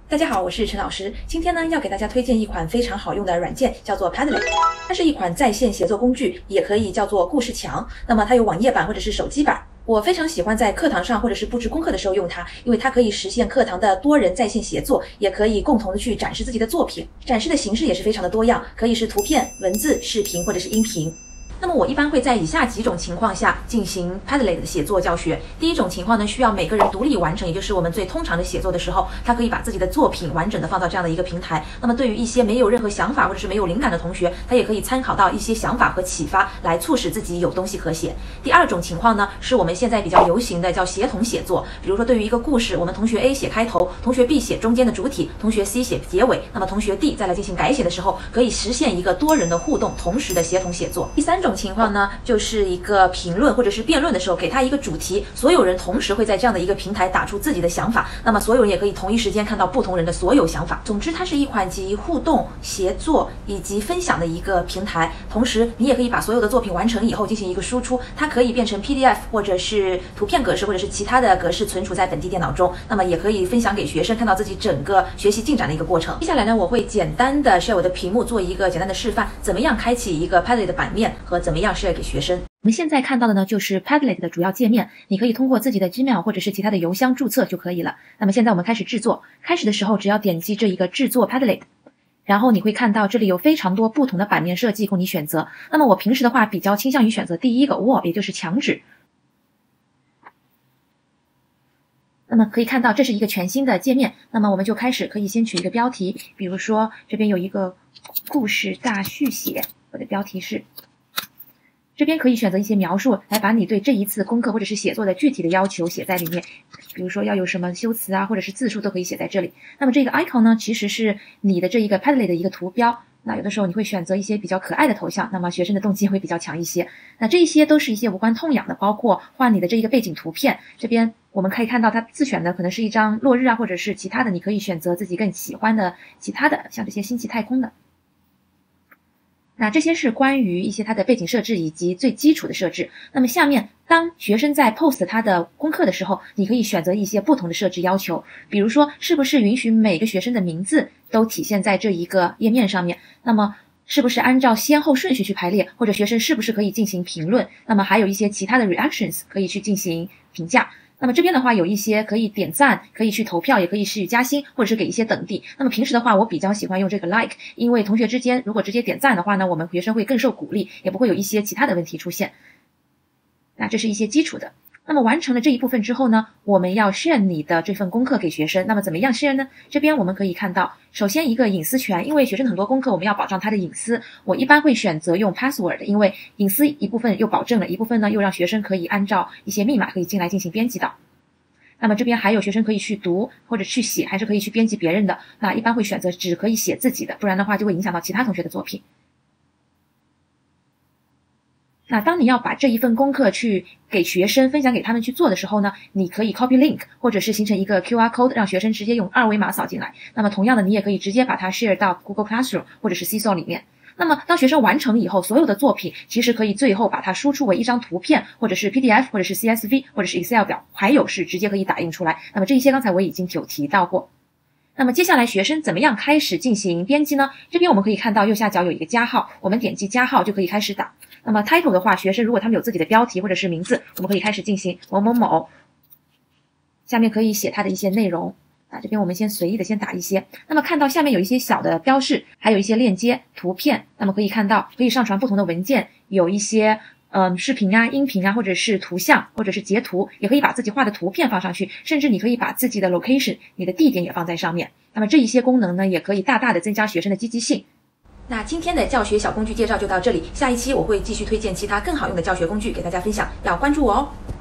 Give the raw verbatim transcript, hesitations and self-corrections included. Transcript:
大家好，我是陈老师。今天呢，要给大家推荐一款非常好用的软件，叫做 Padlet。它是一款在线写作工具，也可以叫做故事墙。那么它有网页版或者是手机版。我非常喜欢在课堂上或者是布置功课的时候用它，因为它可以实现课堂的多人在线协作，也可以共同的去展示自己的作品。展示的形式也是非常的多样，可以是图片、文字、视频或者是音频。那么我一般会在以下几种情况下进行 Padlet 的写作教学。第一种情况呢，需要每个人独立完成，也就是我们最通常的写作的时候，他可以把自己的作品完整的放到这样的一个平台。那么对于一些没有任何想法或者是没有灵感的同学，他也可以参考到一些想法和启发，来促使自己有东西可写。第二种情况呢，是我们现在比较流行的叫协同写作。比如说对于一个故事，我们同学 A 写开头，同学 B 写中间的主体，同学 C 写结尾，那么同学 D 再来进行改写的时候，可以实现一个多人的互动，同时的协同写作。第三种情况呢，就是一个评论或者是辩论的时候，给他一个主题，所有人同时会在这样的一个平台打出自己的想法，那么所有人也可以同一时间看到不同人的所有想法。总之，它是一款集互动、协作以及分享的一个平台。同时，你也可以把所有的作品完成以后进行一个输出，它可以变成 P D F 或者是图片格式或者是其他的格式存储在本地电脑中，那么也可以分享给学生，看到自己整个学习进展的一个过程。接下来呢，我会简单的 share 我的屏幕，做一个简单的示范，怎么样开启一个 Padlet 的版面和怎么样 share 给学生。我们现在看到的呢，就是 Padlet 的主要界面，你可以通过自己的 Gmail 或者是其他的邮箱注册就可以了。那么现在我们开始制作，开始的时候只要点击这一个制作 Padlet， 然后你会看到这里有非常多不同的版面设计供你选择。那么我平时的话比较倾向于选择第一个 Wall， 也就是墙纸。那么可以看到这是一个全新的界面，那么我们就开始可以先取一个标题，比如说这边有一个故事大续写，我的标题是。这边可以选择一些描述来把你对这一次功课或者是写作的具体的要求写在里面，比如说要有什么修辞啊或者是字数都可以写在这里。那么这个 icon 呢，其实是你的这一个 Padlet 的一个图标，那有的时候你会选择一些比较可爱的头像，那么学生的动机会比较强一些。那这些都是一些无关痛痒的，包括画你的这一个背景图片，这边我们可以看到它自选的可能是一张落日啊或者是其他的，你可以选择自己更喜欢的其他的，像这些星际太空的。那这些是关于一些它的背景设置以及最基础的设置。那么下面当学生在 post 他的功课的时候，你可以选择一些不同的设置要求，比如说是不是允许每个学生的名字都体现在这一个页面上面，那么是不是按照先后顺序去排列，或者学生是不是可以进行评论，那么还有一些其他的 reactions 可以去进行评价。那么这边的话有一些可以点赞，可以去投票，也可以去加薪，或者是给一些等地。那么平时的话我比较喜欢用这个 like， 因为同学之间如果直接点赞的话呢，我们学生会更受鼓励，也不会有一些其他的问题出现。那这是一些基础的。那么完成了这一部分之后呢，我们要 share 你的这份功课给学生。那么怎么样 share 呢？这边我们可以看到，首先一个隐私权，因为学生很多功课我们要保障他的隐私，我一般会选择用 password， 因为隐私一部分又保证了，一部分呢又让学生可以按照一些密码可以进来进行编辑的。那么这边还有学生可以去读或者去写，还是可以去编辑别人的，那一般会选择只可以写自己的，不然的话就会影响到其他同学的作品。那当你要把这一份功课去给学生分享给他们去做的时候呢，你可以 copy link 或者是形成一个 Q R code， 让学生直接用二维码扫进来。那么同样的，你也可以直接把它 share 到 Google Classroom 或者是 Seesaw 里面。那么当学生完成以后，所有的作品其实可以最后把它输出为一张图片，或者是 P D F 或者是 C S V 或者是 Excel 表，还有是直接可以打印出来。那么这一些刚才我已经有提到过。那么接下来学生怎么样开始进行编辑呢？这边我们可以看到右下角有一个加号，我们点击加号就可以开始打。那么 title 的话，学生如果他们有自己的标题或者是名字，我们可以开始进行某某某，下面可以写他的一些内容啊，这边我们先随意的先打一些。那么看到下面有一些小的标示，还有一些链接图片，那么可以看到可以上传不同的文件，有一些嗯，视频啊、音频啊，或者是图像，或者是截图，也可以把自己画的图片放上去，甚至你可以把自己的 location， 你的地点也放在上面。那么这一些功能呢，也可以大大的增加学生的积极性。那今天的教学小工具介绍就到这里，下一期我会继续推荐其他更好用的教学工具给大家分享，要关注我哦。